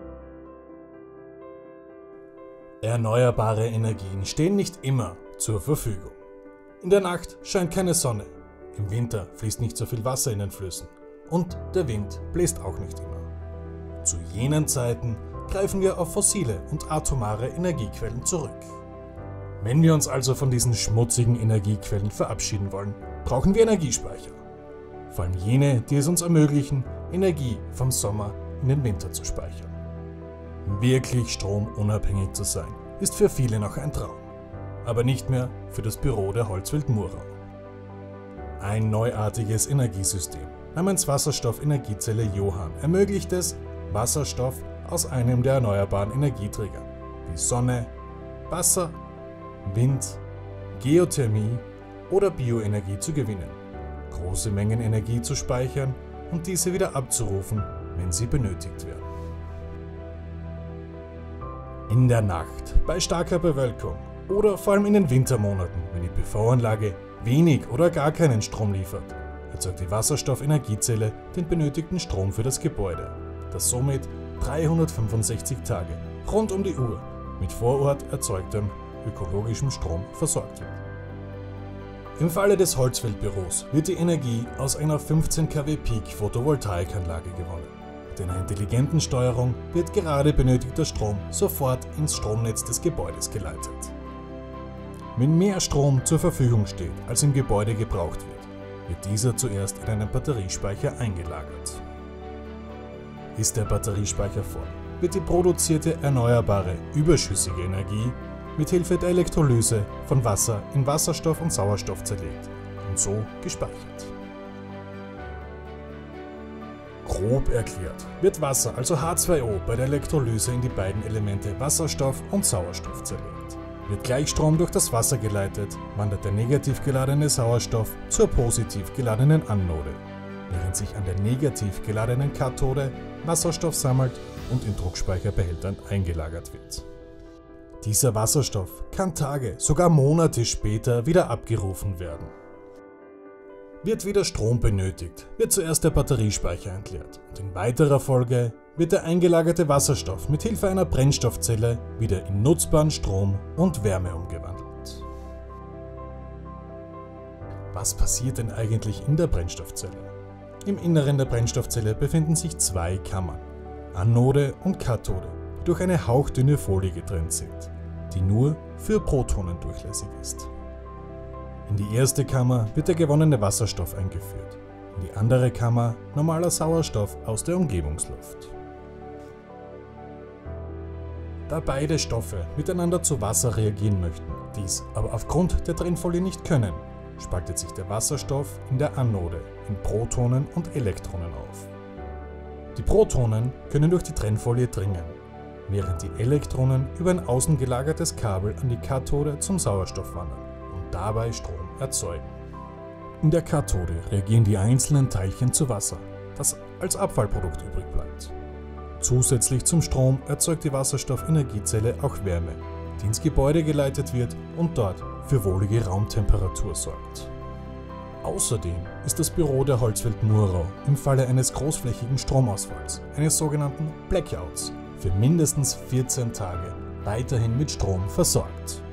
Erneuerbare Energien stehen nicht immer zur Verfügung. In der Nacht scheint keine Sonne, im Winter fließt nicht so viel Wasser in den Flüssen und der Wind bläst auch nicht immer. Zu jenen Zeiten greifen wir auf fossile und atomare Energiequellen zurück. Wenn wir uns also von diesen schmutzigen Energiequellen verabschieden wollen, brauchen wir Energiespeicher. Vor allem jene, die es uns ermöglichen, Energie vom Sommer in den Winter zu speichern. Wirklich stromunabhängig zu sein, ist für viele noch ein Traum. Aber nicht mehr für das Büro der Holzwelt Murau. Ein neuartiges Energiesystem namens Wasserstoff-Energiezelle Johann ermöglicht es, Wasserstoff aus einem der erneuerbaren Energieträger wie Sonne, Wasser, Wind, Geothermie oder Bioenergie zu gewinnen, große Mengen Energie zu speichern und diese wieder abzurufen, wenn sie benötigt werden. In der Nacht, bei starker Bewölkung oder vor allem in den Wintermonaten, wenn die PV-Anlage wenig oder gar keinen Strom liefert, erzeugt die Wasserstoff-Energiezelle den benötigten Strom für das Gebäude, das somit 365 Tage rund um die Uhr mit vor Ort erzeugtem ökologischem Strom versorgt wird. Im Falle des Holzweltbüros wird die Energie aus einer 15 kW Peak Photovoltaikanlage gewonnen. Mit einer intelligenten Steuerung wird gerade benötigter Strom sofort ins Stromnetz des Gebäudes geleitet. Wenn mehr Strom zur Verfügung steht, als im Gebäude gebraucht wird dieser zuerst in einen Batteriespeicher eingelagert. Ist der Batteriespeicher voll, wird die produzierte erneuerbare, überschüssige Energie mit Hilfe der Elektrolyse von Wasser in Wasserstoff und Sauerstoff zerlegt und so gespeichert. Grob erklärt wird Wasser, also H2O, bei der Elektrolyse in die beiden Elemente Wasserstoff und Sauerstoff zerlegt. Wird Gleichstrom durch das Wasser geleitet, wandert der negativ geladene Sauerstoff zur positiv geladenen Anode, während sich an der negativ geladenen Kathode Wasserstoff sammelt und in Druckspeicherbehältern eingelagert wird. Dieser Wasserstoff kann Tage, sogar Monate später wieder abgerufen werden. Wird wieder Strom benötigt, wird zuerst der Batteriespeicher entleert und in weiterer Folge wird der eingelagerte Wasserstoff mit Hilfe einer Brennstoffzelle wieder in nutzbaren Strom und Wärme umgewandelt. Was passiert denn eigentlich in der Brennstoffzelle? Im Inneren der Brennstoffzelle befinden sich zwei Kammern, Anode und Kathode, die durch eine hauchdünne Folie getrennt sind, die nur für Protonen durchlässig ist. In die erste Kammer wird der gewonnene Wasserstoff eingeführt, in die andere Kammer normaler Sauerstoff aus der Umgebungsluft. Da beide Stoffe miteinander zu Wasser reagieren möchten, dies aber aufgrund der Trennfolie nicht können, spaltet sich der Wasserstoff in der Anode in Protonen und Elektronen auf. Die Protonen können durch die Trennfolie dringen, während die Elektronen über ein außen gelagertes Kabel an die Kathode zum Sauerstoff wandern und dabei Strom erzeugen. In der Kathode reagieren die einzelnen Teilchen zu Wasser, das als Abfallprodukt übrig bleibt. Zusätzlich zum Strom erzeugt die Wasserstoff-Energiezelle auch Wärme, die ins Gebäude geleitet wird und dort für wohlige Raumtemperatur sorgt. Außerdem ist das Büro der Holzwelt Murau im Falle eines großflächigen Stromausfalls, eines sogenannten Blackouts, für mindestens 14 Tage weiterhin mit Strom versorgt.